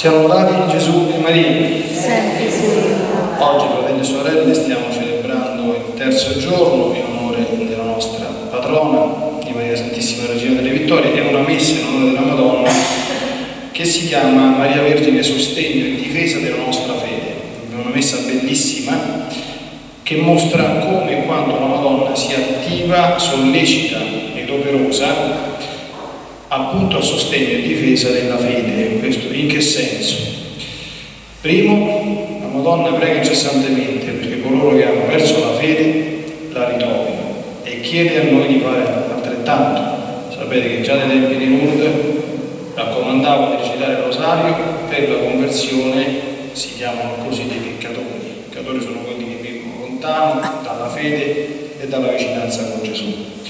Siano lodati Gesù e Maria. Sempre su. Oggi, fratelli e sorelle, stiamo celebrando il terzo giorno in onore della nostra patrona, di Maria Santissima Regina delle Vittorie, e una messa in onore della Madonna che si chiama Maria Vergine Sostegno e Difesa della nostra fede. È una messa bellissima che mostra come e quando la Madonna sia attiva, sollecita ed operosa appunto a sostegno e difesa della fede. Questo in che senso? Primo, la Madonna prega incessantemente perché coloro che hanno perso la fede la ritrovino e chiede a noi di fare altrettanto. Sapete che già nei tempi di Lourdes raccomandava di recitare il rosario per la conversione, si chiamano così dei peccatori. I peccatori sono quelli che vivono lontano dalla fede e dalla vicinanza con Gesù.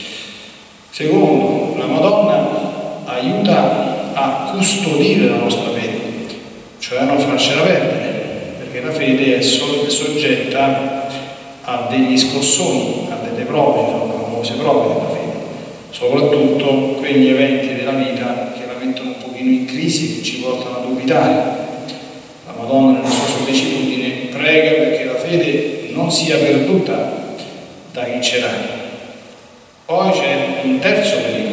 Secondo, la Madonna aiuta a custodire la nostra fede, cioè a non farcela perdere, perché la fede è soggetta a degli scossoni, a delle prove, sono le famose prove della fede, soprattutto quegli eventi della vita che la mettono un pochino in crisi, che ci portano a dubitare. La Madonna nella sua sollecitudine prega perché la fede non sia perduta da chi ce l'ha. Poi c'è un terzo pericolo,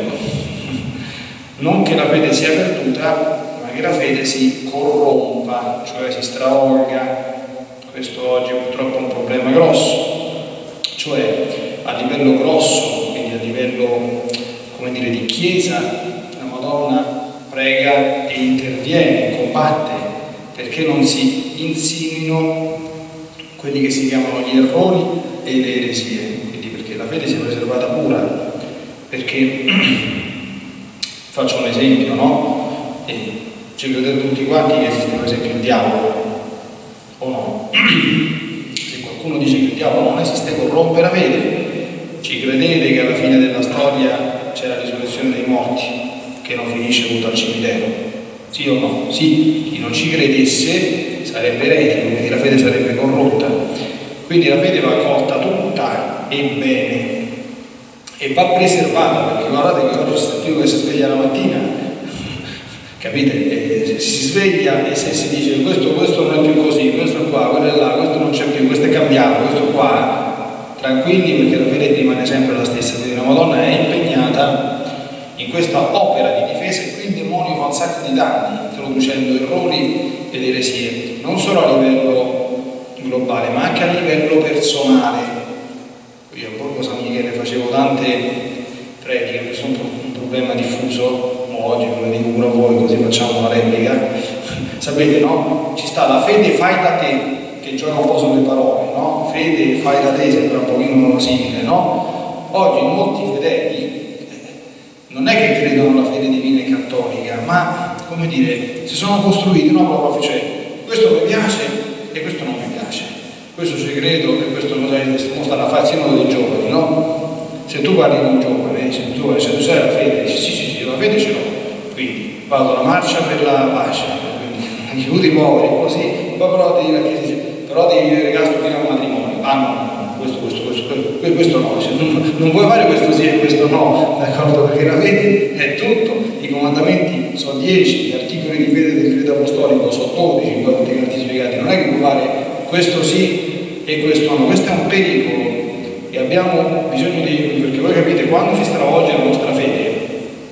non che la fede sia perduta, ma che la fede si corrompa, cioè si stravolga. Questo oggi purtroppo è un problema grosso, cioè a livello grosso, quindi a livello, come dire, di chiesa, la Madonna prega e interviene, combatte, perché non si insinuino quelli che si chiamano gli errori e le eresie, quindi perché la fede sia preservata pura, perché faccio un esempio, no? Ci credete tutti quanti che esiste per esempio il diavolo, o no? Se qualcuno dice che il diavolo non esiste, corrompe la fede. Ci credete che alla fine della storia c'è la risurrezione dei morti, che non finisce tutto al cimitero? Sì o no? Sì. Chi non ci credesse sarebbe eretico, quindi la fede sarebbe corrotta. Quindi la fede va accolta tutta e bene e va preservata, perché guardate che oggi c'è più che si sveglia la mattina, capite? Si sveglia e se si dice questo non è più così, questo è qua, quello è là, questo non c'è più, questo è cambiato, questo qua, tranquilli, perché la fede rimane sempre la stessa. Quindi la Madonna è impegnata in questa opera di difesa e qui il demonio fa un sacco di danni, introducendo errori ed eresie, non solo a livello globale ma anche a livello personale. Io a Borgo San Michele facevo tante prediche, questo è un problema diffuso oggi, come dico pure a voi, così facciamo una replica. Sapete, no? Ci sta la fede fai da te, che gioca un po' sulle parole, no? Fede fai da te sembra un pochino simile, no? Oggi molti fedeli non è che credono alla fede divina e cattolica, ma, come dire, si sono costruiti una propria fede. Questo mi piace e questo non mi piace. Questo ci credo e questo mostra la fazione dei giovani, no? Se tu parli con un giovane, se tu sai la fede, dici sì, la fede ce l'ho, quindi vado alla marcia per la pace, quindi aiuti i poveri, così, poi però devi vivere casto fino al matrimonio. Ah no, questo no, non puoi fare questo sì e questo no, d'accordo? Perché la fede è tutto, i comandamenti sono 10, gli articoli di fede del credo apostolico sono 12, poi tutti quanti spiegati, non è che puoi fare questo sì e questo no, questo è un pericolo e abbiamo bisogno di, perché voi capite, quando si stravolge la nostra fede,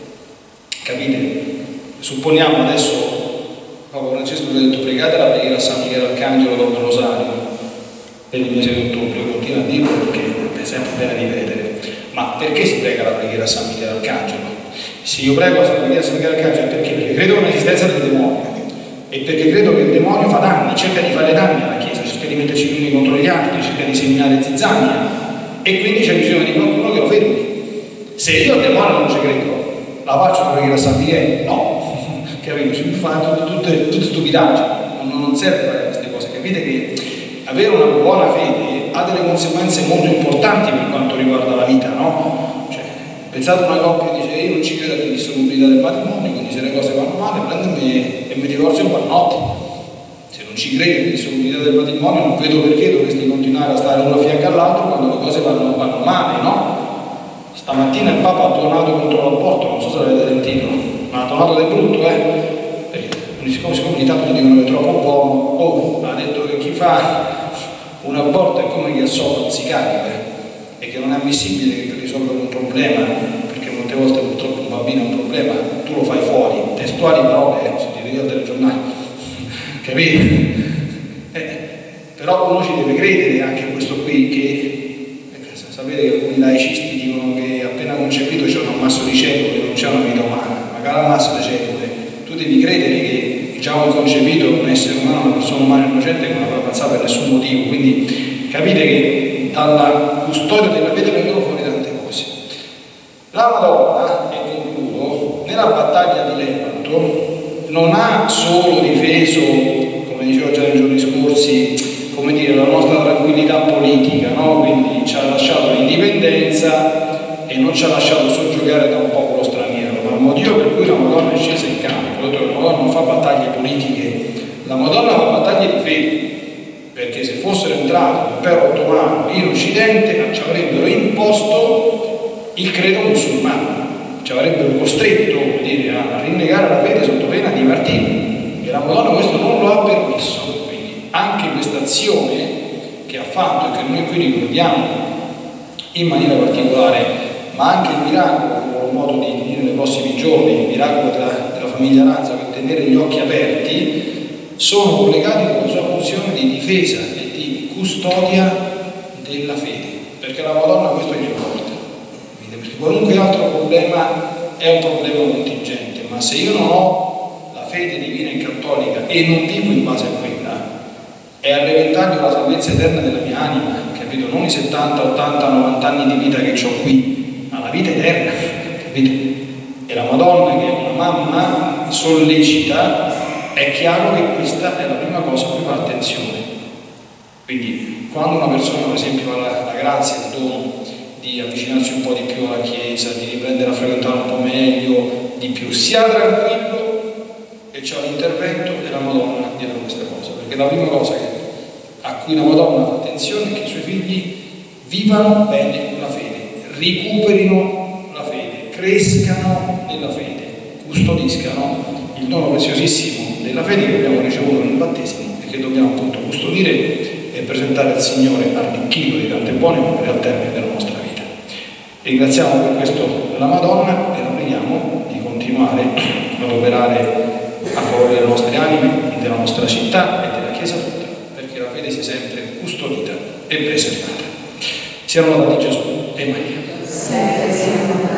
capite, supponiamo adesso Papa Francesco vi ha detto pregate la preghiera a San Michele Arcangelo dopo il rosario per il mese di ottobre, continua a dirlo perché è sempre bene ripetere, ma perché si prega la preghiera a San Michele Arcangelo? Se io prego a San Michele Arcangelo perché credo nell'esistenza del demonio e perché credo che il demonio fa danni, cerca di fare danni alla Chiesa, cerca di metterci gli uni contro gli altri, cerca di seminare zizzania e quindi c'è bisogno di qualcuno che lo fermi. Se io al demonio non ci credo, la faccio la preghiera a San Michele? No, capito? Ci fanno tutte stupidaggini, non serve fare queste cose, capite che avere una buona fede ha delle conseguenze molto importanti per quanto riguarda la vita, no? Cioè, pensate a una coppia che dice io non ci credo all'indissolubilità del matrimonio, quindi se le cose vanno male prendemi e mi divorzio in buonanotte. Se non ci credi all'indissolubilità del matrimonio non vedo perché dovresti continuare a stare uno a fianco all'altro quando le cose vanno male, no? Stamattina il Papa ha tornato contro l'aborto, non so se l'avete sentito, ma ha tornato del brutto, siccome ogni tanto mi dicono che è troppo buono, ha detto che chi fa un aborto è come chi associa un sicario, e che non è ammissibile che per risolvere un problema, perché molte volte purtroppo un bambino ha un problema, tu lo fai fuori, testuali parole, se ti vedi al telegiornale, capite? Però uno ci deve credere anche a questo qui, che sapete che alcuni laicisti dicono che appena concepito c'è un ammasso di cellule, non c'è una vita umana, ma che ammasso di cellule, tu devi credere che già un concepito, un essere umano, una persona umana innocente che non avrà passato per nessun motivo, quindi capite che dalla custodia della fede vengono fuori tante cose. La Madonna, e concludo, nella battaglia di Lepanto non ha solo difeso, come dicevo già nei giorni scorsi, come dire, la nostra tranquillità politica, no? Quindi ci ha lasciato l'indipendenza e non ci ha lasciato soggiogare da un popolo straniero, ma il motivo per cui la Madonna è scesa in campo, la Madonna non fa battaglie politiche, la Madonna fa battaglie di fede, perché se fossero entrati l'impero ottomano in Occidente ci avrebbero imposto il credo musulmano, ci avrebbero costretto a rinnegare la fede sotto pena di martirio, e la Madonna questo non lo ha permesso. Anche questa azione che ha fatto e che noi qui ricordiamo in maniera particolare, ma anche il miracolo, che avrò modo di dire nei prossimi giorni, il miracolo della famiglia Razza per tenere gli occhi aperti, sono collegati con la sua funzione di difesa e di custodia della fede, perché la Madonna questo gli porta, perché qualunque altro problema è un problema contingente, ma se io non ho la fede divina e cattolica e non vivo in base a quella, è a repentaglio la salvezza eterna della mia anima, capito? Non i 70, 80, 90 anni di vita che ho qui, ma la vita eterna, capito? E la Madonna, che è una mamma sollecita, è chiaro che questa è la prima cosa a cui fa attenzione. Quindi quando una persona, per esempio, ha la grazia, il dono di avvicinarsi un po' di più alla Chiesa, di riprendere a frequentare un po' meglio, di più, sia tranquillo, e c'è l'intervento della Madonna dietro questa cosa, perché la prima cosa a cui la Madonna fa attenzione è che i suoi figli vivano bene la fede, recuperino la fede, crescano nella fede, custodiscano il dono preziosissimo della fede che abbiamo ricevuto nel battesimo e che dobbiamo appunto custodire e presentare al Signore arricchito di tante buone opere al termine della nostra vita. Ringraziamo per questo la Madonna e la preghiamo di continuare ad operare a favore delle nostre anime, della nostra città e della Chiesa tutta, perché la fede sia sempre custodita e preservata. Siano lodati Gesù e Maria.